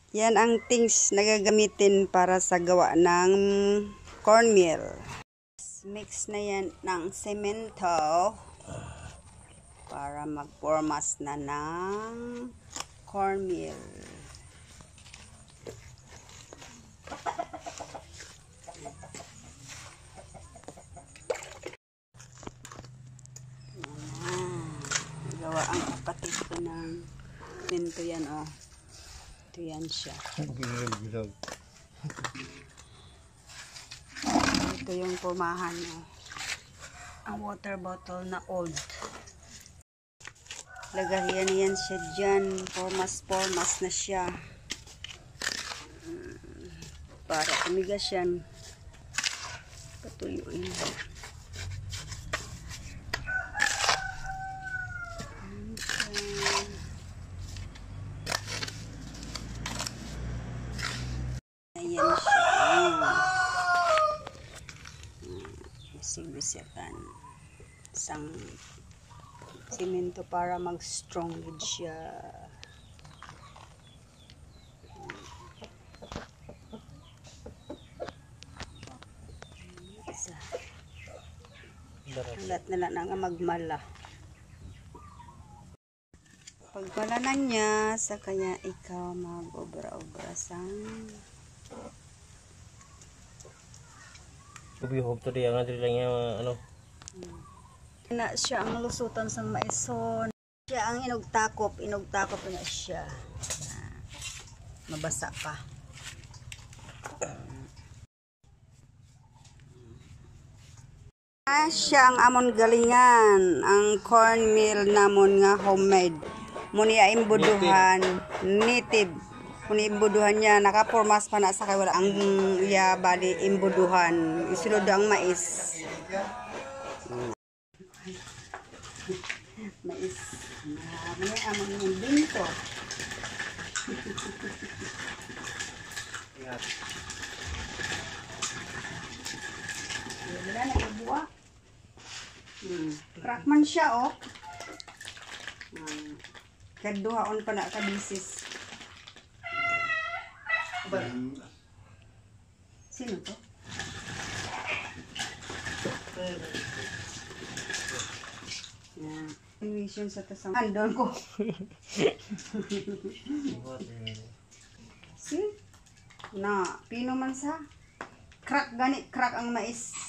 Yan ang things na gagamitin para sa gawa ng cornmeal. Mix na yan ng semento para magpormas na ng cornmeal. Gawa ang kapatid ko ng semento yan, oh. Ito yan siya. Ito yung pumahan, oh. Ang water bottle na old. Lagayan yan siya dyan. Formas na siya. Para tumigas yan. Patuyuin. Ayan siya. Bisig-bisikan. Isang simento para mag-strong wood siya. Halat na lang nga magmala. Pagmalanan niya, sa kanya ikaw mag-obra-obra sang Kubihog to diya nga dili lang yung ano. na siya ang lusutan sa maison. Siya ang inugtakop na siya. Mabasa pa. Siya ang amon galingan, ang cornmeal namon nga homemade. Muni imbuduhan, native. Muni imbuduhan niya, nakapormas pa na sa kay wala ang iya bali imbuduhan. Isulod ang mais. Mais. May amon yung binto. Wala na ibuwa. Crackman siya, oh. Kaduhaon pa na kabisis. Sino to? Invision sa tasang andon ko. See? Na, pino man sa crack gani, crack ang mais.